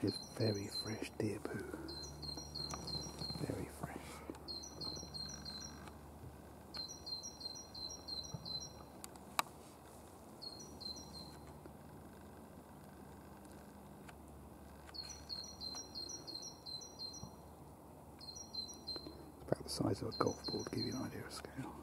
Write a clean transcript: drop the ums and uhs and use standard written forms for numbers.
is very fresh deer poo. Very fresh. It's about the size of a golf ball to give you an idea of scale.